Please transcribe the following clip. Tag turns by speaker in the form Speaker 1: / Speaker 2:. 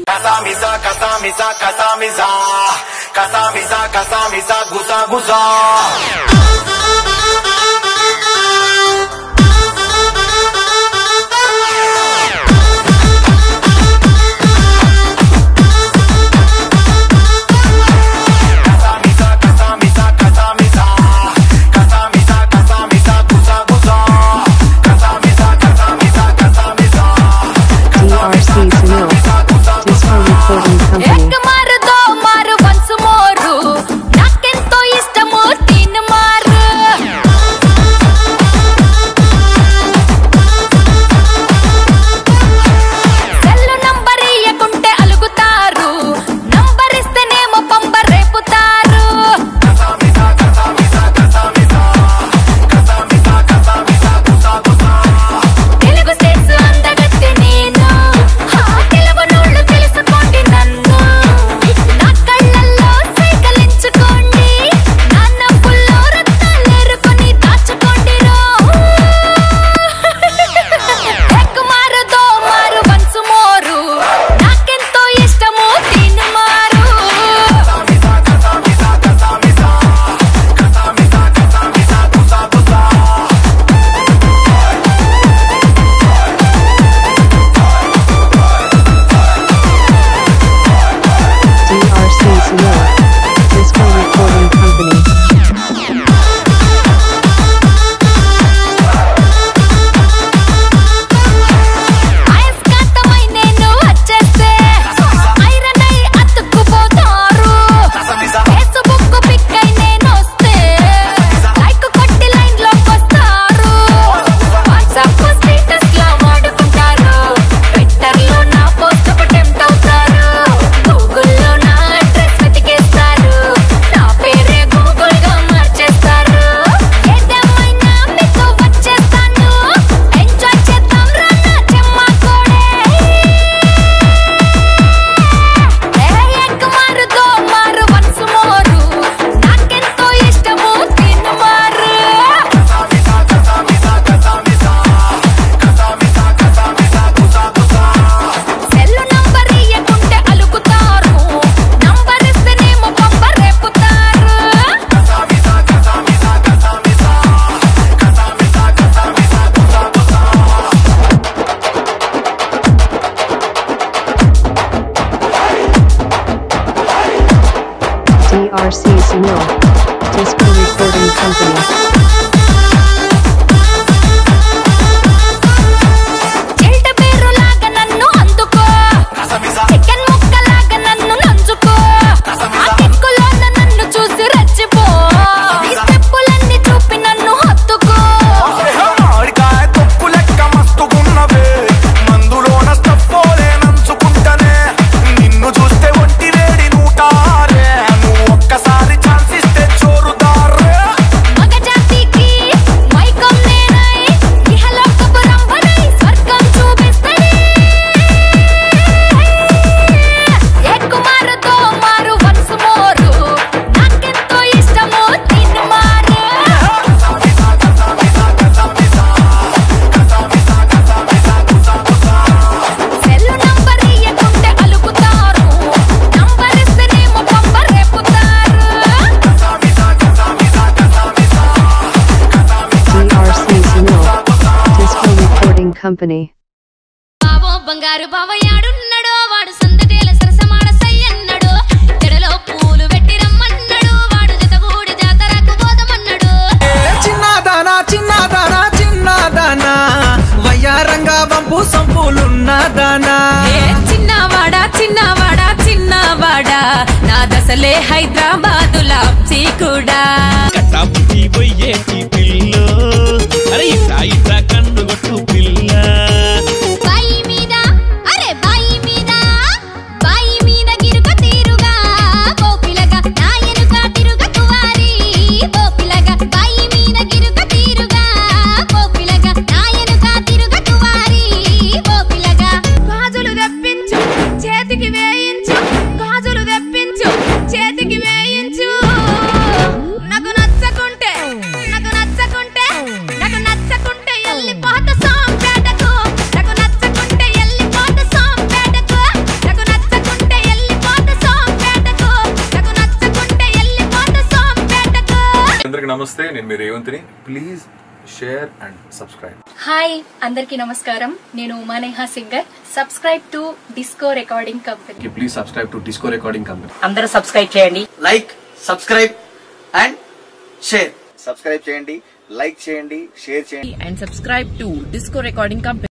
Speaker 1: Casamisa, casamisa, casamisa, casamisa, casamisa, gusa, gusa.
Speaker 2: DRC Sunil Disco Recording Company. Company.
Speaker 3: బావో బంగారు బావ యాడున్నడో వాడు సందటేల సరసమాడ సయ్యన్నడో జడలో పూలు పెట్టి రమ్మన్నడో వాడు జతగూడి జాతరకు పోదమన్నడో
Speaker 4: చిన్నదానా చిన్నదానా చిన్నదానా వయ్యారంగా వంపు సంపులున్నదానా
Speaker 3: చిన్నవాడా చిన్నవాడా చిన్నవాడా నా దశలే హైదరాబాదులా కూడా
Speaker 5: కట్టాపుటి పోయేటి పిల్లో అరే ఇట్లా ఇట్లా కన్ను కొట్టు పిల్ల
Speaker 3: బాయి మీద అరే బాయి మీద గిరుక తీరుగా పోపిలగా నాయనుక తిరుగ కువారి పోపిలగా బాయి మీద గిరుక తీరుగా పోపిలగా నాయనుక తిరుగ కువారి పోపిలగా గాజులు తెప్పించు చేతికి వేయించు గాజులు తెప్పించు చేతికి వేయించు నాకు
Speaker 6: నమస్తే, నేను మీ రేవంత్ని. Please share and subscribe.
Speaker 7: Hi అందరికీ నమస్కారం, నేను Umaneha singer. Subscribe to Disco Recording Company.
Speaker 6: Please subscribe to Disco Recording Company.
Speaker 8: అందరూ సబ్స్క్రైబ్ చేయండి.
Speaker 9: Like, subscribe and share.
Speaker 1: Subscribe చేయండి, లైక్ చేయండి, షేర్ చేయండి.
Speaker 8: And subscribe to Disco Recording Company.